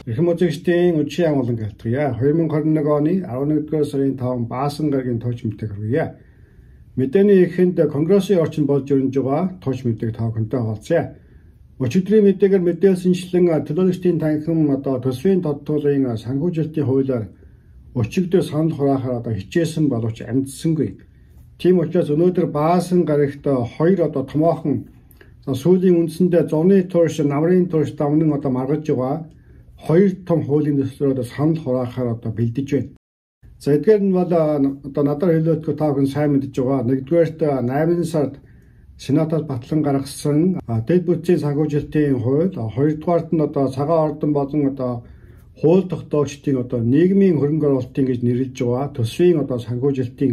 Эрхэм үзэгчдийн өчийн амгалан гэлтгийе. 2021 оны 11-р сарын 5 Баасан гарагийн тооч мэдээг хүргье. Мэдээний эхэнд Конгрессийн орчин болж өрнөж байгаа тооч мэдээг та бүхэнтэй хуваалцъя. Өчигдрийн мэдээгээр мэдээлсэнчлэн төлөөлөгчдийн танхим төсвийн тодтуулын санхүүжилтийн хуулиар өчигдөр санал хураахаар хичээсэн боловч амжсангүй. Тийм учраас өнөөдөр Баасан гарагт хоёр томоохон сүүлийн үндсэндээ зуны турш, намрын турш давнан маргаж байгаа хоёр том хуулийн төслөөр санал хураахаар бэлдэж байна. За эдгээр нь бол надад хэлээдгүй та бүхэн сайн мэдж байгаа. Нэгдүгээрт 8 сард Сенатад батлан гаргасан дэд бүтцийн санхүүжилтийн хууль, хоёрдугаарт нь цагаан ордон болон хууль тогтоогчдын нийгмийн хөрөнгө оруулалтын гэж нэрлэж байгаа төсвийн санхүүжилтийн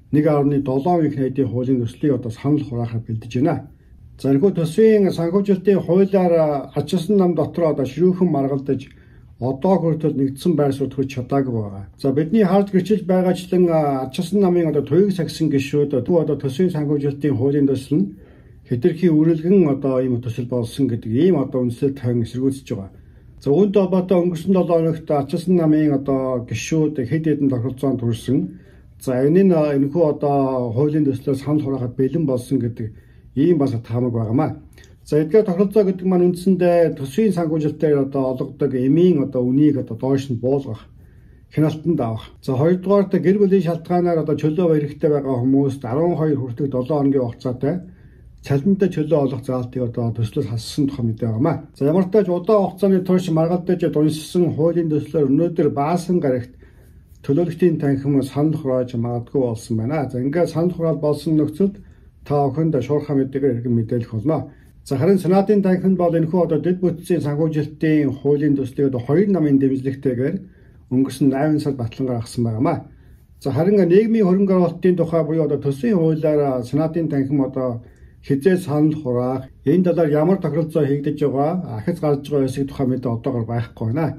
1.7 их найдын хуулийн төслийг санал хураахаар бэлдэж байна. За энэхүү төсвийн санхүүжилтийн хуулиар ачаалсан нам дотор ширүүхэн маргалдаж одоо хүртэл нэгдсэн байр суурь төрж чадаагүй байгаа. За бидний харж гэрчилж байгаачлан ачаалсан намын туйг сагсан гишүүд төсвийн санхүүжилтийн хуулийн төсөл нь хэтэрхий үрэлгэн ийм төсөл болсон гэдэг ийм үндсэл тавин эсэргүүцэж байгаа. За үүнтэй холбоотой өнгөрсөн 7 хоногт ачаалсан намын гишүүд хэд хэдэн тохиролцоонд хүрсэн. За энэхүү хуулийн төслөөр санал хураахад бэлэн болсон гэдэг ийм бас таамаг байгаамаа. За эдгээр тохиролцоо гэдэг маань үндсэндээ төсвийн санхүүжилтээр олгодог эмийн үнийг доош нь буулгах, хяналтанд авах. За хоёрдугаарт гэр бүлийн шалтгаанаар чөлөө хэрэгтэй байгаа хүмүүст 12 хүртэлх 7 хоногийн хугацаатай цалинтай чөлөө олох заалтыг төслөөс хассан тухай мэдээ байгаамаа. За ямар ч тач удаан хугацааны турш маргалдаж уншсан хуулийн төслөөр өнөөдөр Баасан гарагт төлөөлөгчдийн танхим санал хурааж магадгүй болсон байна. За ингээд санал хураал болсон нөхцөлд та бүхэнд шуурхай мэдээгээр иргэн мэдээлэх болно. За харин Сенатын танхимд бол энэхүү дэд бүтцийн санхүүжилтийн хуулийн төслийг 2 намын дэмжлэгтэйгээр өнгөрсөн 8 сард батлан гаргасан байгаамаа. За харин нийгмийн хөрөнгө оруулалтын тухай буюу төсвийн хуулиар Сенатын танхим хизээ санал хураах, энэ талаар ямар тохиролцоо хийгдэж байгаа, ахиц гарч байгаа хэсэг тухай мэдээ одоогоор байхгүй байна.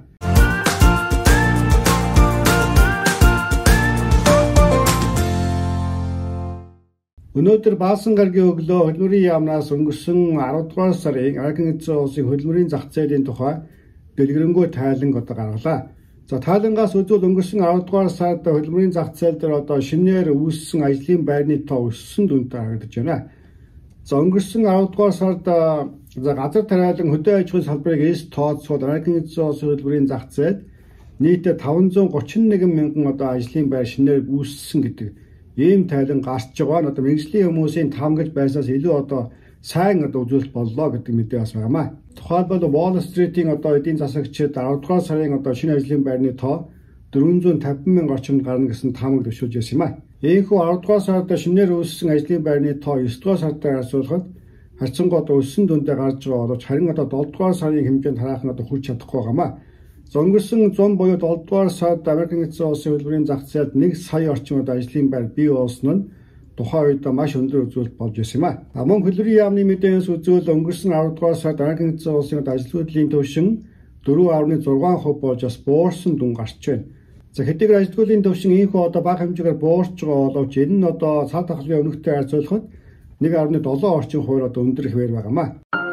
Өнөөдөр Баасан гарагийн өглөө хөдөлмөрийн яамнаас өнгөрсөн 10 дугаар сарын Америкийн эзэн улсын хөдөлмөрийн зах зээлийн тухай дэлгэрэнгүй тайланг гаргалаа. За тайлангаас үзвэл өнгөрсөн 10 дугаар сард хөдөлмөрийн зах зээл дээр шинээр үүссэн ажлын байрны тоо өссөн дүнтэй харагдаж байна. За өнгөрсөн 10 дугаар сард газар тариалан хөдөө аж ахуйн салбарыг эс тооцоод Америкийн эзэн улсын хөдөлмөрийн зах зээлд нийтдээ 531 мянган ажлын байр шинээр үүссэн гэдэг ийм тайлан гарч байгаа. Мэргэжлийн хүмүүсийн таамаглаж байснаас илүү сайн үзүүлэлт боллоо гэдэг мэдээ бас байгаамаа. Тухайлбал Wall Street-ийн эдийн засагчид 10 дугаар сарын шинэ ажлын байрны тоо 450 мянга орчимд гарна гэсэн таамаг төвшүүлж байсан юм а. Ийхүү 10 дугаар сард шинээр үүссэн ажлын байрны тоо 9 дугаар сартай харьцуулахад харьцангуй өссөн дүндээ гарч байгаа боловч харин 7 дугаар сарын хэмжээнд харах нь хүрч чадахгүй байгаамаа. Өнгөрсөн 100 буюу 7 дугаар сард Америкийн эзэн улсын хөдөлмөрийн зах зээлд 1 сая орчим ажлын байр бий болсон нь тухайн үед маш өндөр үзүүлэлт болж байсан юм а. Мөн хөдөлмөрийн яамны мэдээс үзвэл өнгөрсөн 10 дугаар сард Америкийн эзэн улсын ажилтгуудлын түвшин 4.6% болж бас буурсан дүн гарч байна. За хэдийгээр ажилтгуудлын түвшин ийхүү бага хэмжээгээр буурч байгаа боловч энэ нь цаад тахлын өнөгтэй харьцуулахад 1.7 орчим хувиар өндөр хэвээр байгаамаа.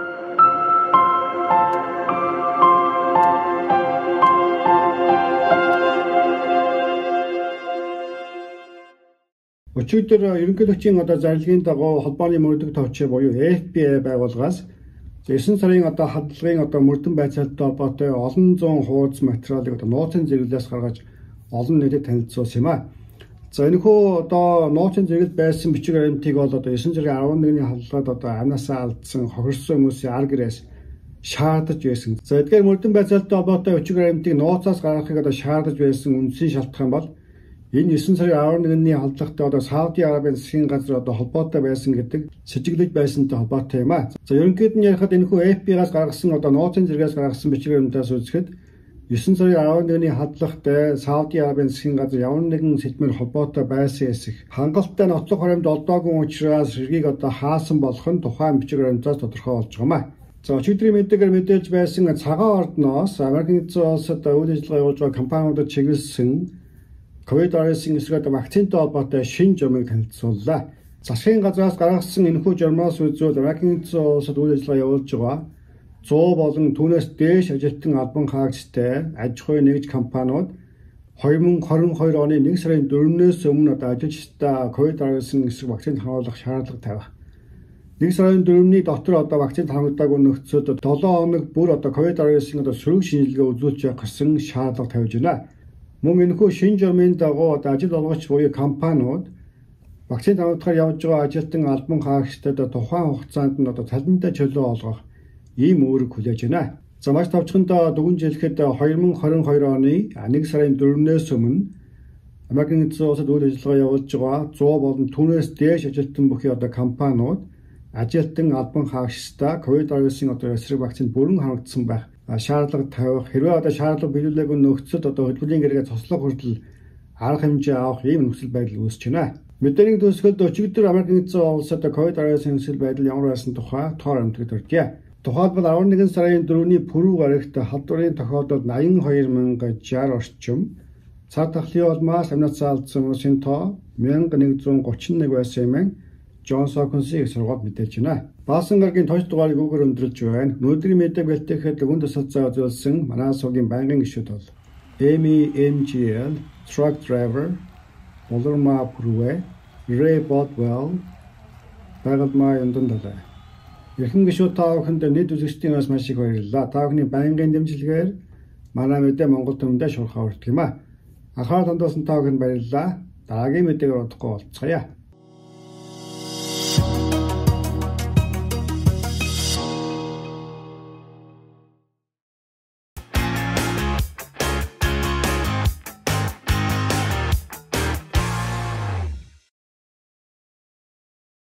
Өчигдөр ерөнхийлөгчийн зарлагын дагуу холбооны мөрдөг товчоо буюу FBI байгууллагаас 9 сарын хадлагын мөрдөн байцаалтай холбоотой олон зуун хуудас материалыг нууцын зэрэглээс гаргаж олон нийтэд танилцуулсан юм а. За энэхүү нууцын зэрэглэл байсан бичиг баримтыг бол 9 сарын 11-ний хадлагад амнасаа алдсан хохирсон хүмүүсийн ар гэрээс шаардаж байсан. За эдгээр мөрдөн байцаалтай холбоотой бичиг баримтыг нууцаас гаргахыг шаардаж байсан үндсэн шалтгаан бол энэ 9 сарын 11-ний хадлагтай Сауди Арабын засгийн газар холбоотой байсан гэдэг сэжиглэж байсантай холбоотой юм а. За ерөнхийд нь ярихад энэхүү FBI-гаас гаргасан нууцын зэрэгээс гаргасан бичиг баримтаас үзэхэд 9 сарын 11-ний хадлагтай Сауди Арабын засгийн газар ямар нэгэн сэдмээр холбоотой байсан эсэх хангалттай ноцлог хуримд олдоогүй учраас ширгийг хаасан болох нь тухайн бичиг баримтаас тодорхой болж байгаа юм а. За өчигдрийн мэдээгээр мэдээлж байсан цагаан ордноос Америкийн эзэн улсад үйл ажиллагаа явуулж байгаа компаниудад чиглэсэн COVID-19 эсрэг вакцинтай холбоотой шинэ журмыг танилцууллаа. Засгийн газраас гаргасан энэхүү журмаас үзвэл Америкийн эзэн улсад үйл ажиллагаа явуулж байгаа 100 болон түүнээс дээш ажилтан албан хаагчтай аж ахуй нэгж компаниуд 2022 оны 1 сарын 4-өөс өмнө ажилчдаа COVID-19 эсрэг вакцины харуулах шаардлага тавих. 1 сарын 4-ний дотор вакцины хангагдаагүй нөхцөлд 7 хоног бүр COVID-19 сөрөг шинжилгээ үзүүлж явах гэсэн шаардлага тавьж байна. Мөн энэхүү шинэ журмын дагуу ажил олгогч буюу компаниуд вакцины хангалтаар явж байгаа ажилтан албан хаагчдад тухайн хугацаанд нь цалинтай чөлөө олгох ийм үүрэг хүлээж байна. За маш товчхондоо дүгнж хэлэхэд 2022 оны 1 сарын 4-өөс өмнө Америкийн эзэн улсад үйл ажиллагаа явуулж байгаа 100 болон түүнээс дээш ажилтан бүхий компаниуд ажилтан албан хаагчдаа COVID-19 эсрэг вакцинд бүрэн хангагдсан байх шаардлага тавих, хэрвээ шаардлага биелүүлээгүй нөхцөлд хөдөлгөөний гэрээ цослох хүртэл арга хэмжээ авах ийм нөхцөл байдал үүсэж байна. Мэдээний төгсгөлд өчигдөр Америкийн эзэн улсад COVID-19 нөхцөл байдал ямар байсан тухай тоор амтгад өргөе. Тухайлбал 11 сарын 4-ний пүрэв гарагт халдварын тохиолдолд 82,060 орчим, цар тахлын улмаас амнаас алдсан хүмүүсийн тоо 1131 байсан юм. Джонс Хопкинсийн их сургууль мэдээж байна. Баасан гарагийн тооч дугаарыг үгээр өндөрлж байна. Өнөөдрийн мэдээг бэлтгэхэд өгөн тусалцаа үзүүлсэн манай суугийн байнгын гишүүд бол MENGL, Truck Driver, Болорма Пүрвэ, Ray Botwell, Байгальмаа Яндан талаа. Эрхэм гишүүд та бүхэнд нийт үзэгчдийн бас маш их баярлалаа. Та бүхний байнгын дэмжлэгээр манай мэдээ Монгол төмөндөө шуурхаа хүрдэг юм а. Анхаарал хандуулсан та бүхэнд баярлалаа. Дараагийн мэдээгээр удахгүй уулзцаая.